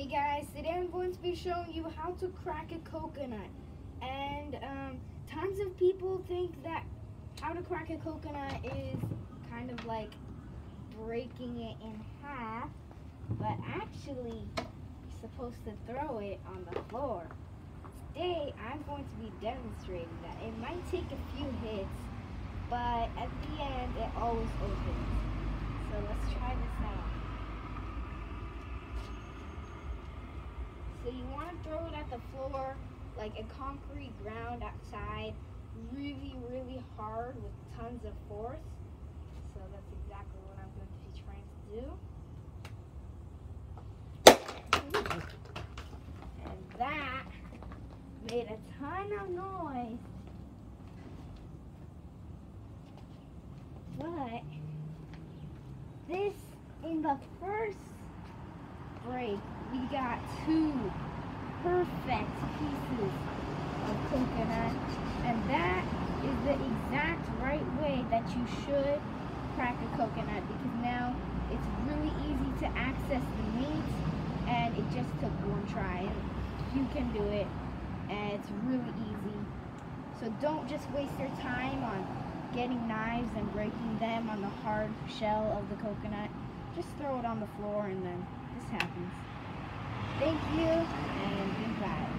Hey guys, today I'm going to be showing you how to crack a coconut. And tons of people think that how to crack a coconut is kind of like breaking it in half, but actually you're supposed to throw it on the floor. Today I'm going to be demonstrating that. It might take a few hits, but at the end it always opens. So let's try this out. So you want to throw it at the floor, like a concrete ground outside, really, really hard with tons of force. So that's exactly what I'm going to be trying to do. And that made a ton of noise. But this, in the first break, we got two perfect pieces of coconut, and that is the exact right way that you should crack a coconut, because now it's really easy to access the meat, and it just took one try, and you can do it, and it's really easy. So don't just waste your time on getting knives and breaking them on the hard shell of the coconut. Just throw it on the floor and then this happens. Thank you and goodbye.